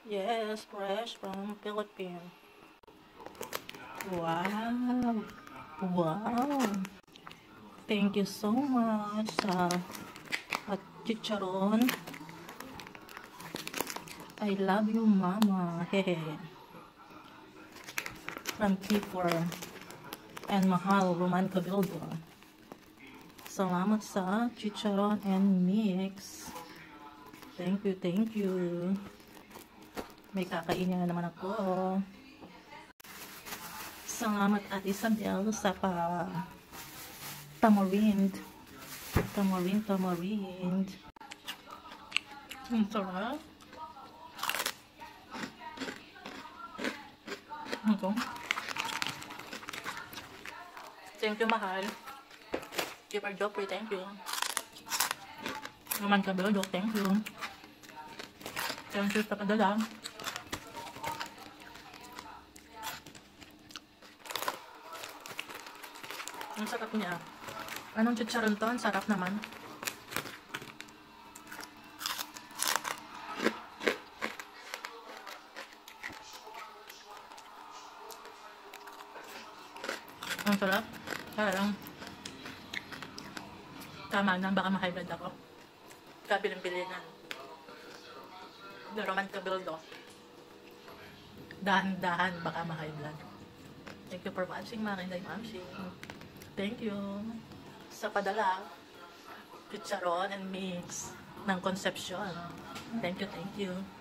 Yes, fresh from Philippines. Wow. Wow. Thank you so much sa chicharon. I love you, Mama. Hehe. From Kiefer and Mahal Roman Cabildo. Salamat sa chicharon and mix. Thank you, thank you. May kakainin na naman ako. Salamat at Isabel sa tamarind. Tamarind. Ang sarap. Ito. Thank you, Mahal. Keeper Joffrey, thank you. Naman Cabildo, thank you. Thank you sa padala. Ang sarap niya. Anong chicharon to? Ang sarap naman. Ang sarap. Parang tama na, baka ma-high blood ako. Kabiling-bilinan. The Roman Cabildo. Dahan-dahan, baka ma-high blood. Thank you for watching, mga Kinday Mamsi. Thank you sa padala, chicharon and mix ng Concepcion. Thank you, thank you.